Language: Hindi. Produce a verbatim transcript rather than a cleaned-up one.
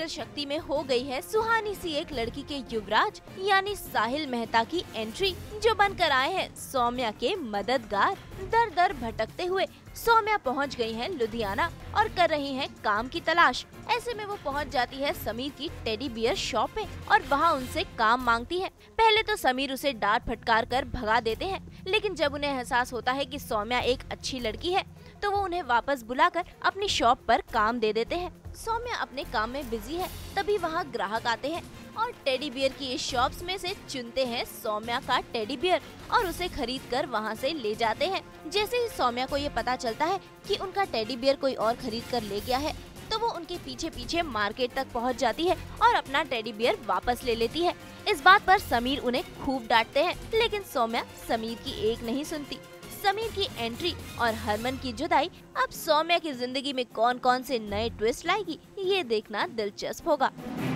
सीरियल शक्ति में हो गई है सुहानी सी एक लड़की के युवराज यानी साहिल मेहता की एंट्री, जो बनकर आए हैं सौम्या के मददगार। दर दर भटकते हुए सौम्या पहुंच गई हैं लुधियाना और कर रही हैं काम की तलाश। ऐसे में वो पहुंच जाती है समीर की टेडी बियर शॉप पे और वहां उनसे काम मांगती है। पहले तो समीर उसे डांट फटकार कर भगा देते हैं, लेकिन जब उन्हें एहसास होता है कि सौम्या एक अच्छी लड़की है तो वो उन्हें वापस बुलाकर अपनी शॉप पर काम दे देते हैं। सौम्या अपने काम में बिजी है, तभी वहाँ ग्राहक आते हैं और टेडी बियर की इस शॉप्स में से चुनते हैं सौम्या का टेडी बियर और उसे खरीद कर वहाँ से ले जाते हैं। जैसे ही सौम्या को ये पता चलता है कि उनका टेडी बियर कोई और खरीद कर ले गया है, तो वो उनके पीछे पीछे मार्केट तक पहुँच जाती है और अपना टेडी बियर वापस ले लेती है। इस बात पर समीर उन्हें खूब डांटते हैं, लेकिन सौम्या समीर की एक नहीं सुनती। समीर की एंट्री और हरमन की जुदाई अब सौम्या की जिंदगी में कौन कौन से नए ट्विस्ट लाएगी, ये देखना दिलचस्प होगा।